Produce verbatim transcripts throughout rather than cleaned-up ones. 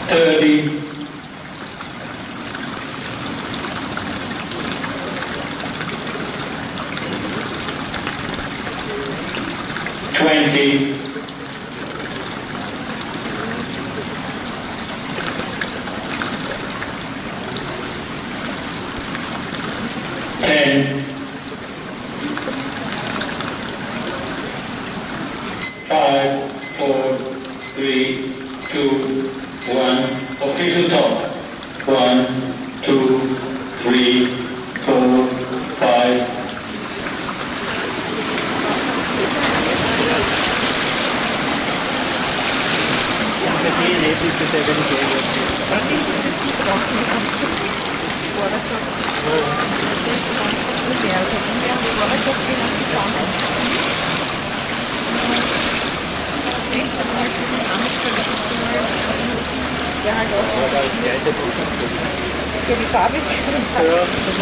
thirty, twenty, ten, five, four, three, two, one. Official top. One, two, three, four, five. Ja, die Farbe ist schön. Ja,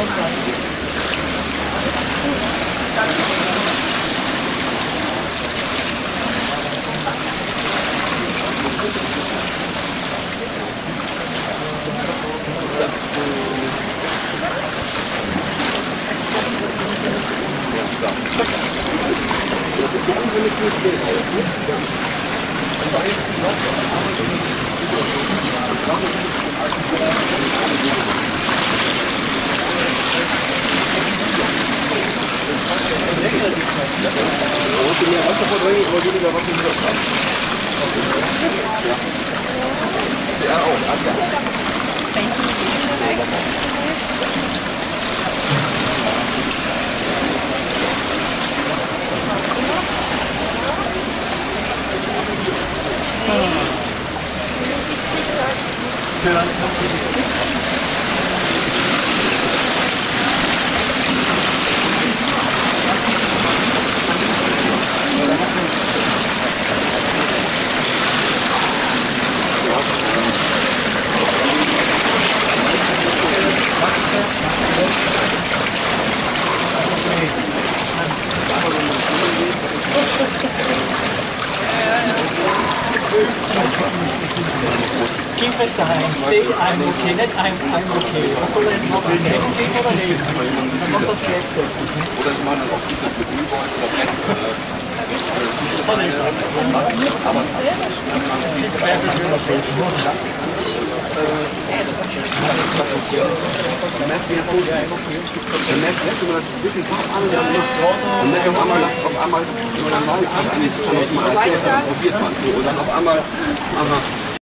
Keep a sign, say I'm okay, nicht I'm, I'm okay. Was soll er jetzt machen? Denken gehen oder reden? Dann macht das Geld. Oder ich meine auch diese Menübeute oder Recht. Dann merkst du jetzt so, dann merkst du jetzt, wenn man das wirklich drauf an, dann merkst du auf einmal, dass auf einmal, wenn man dann weiß, was eigentlich schon mal probiert man so, und dann auf einmal, aha.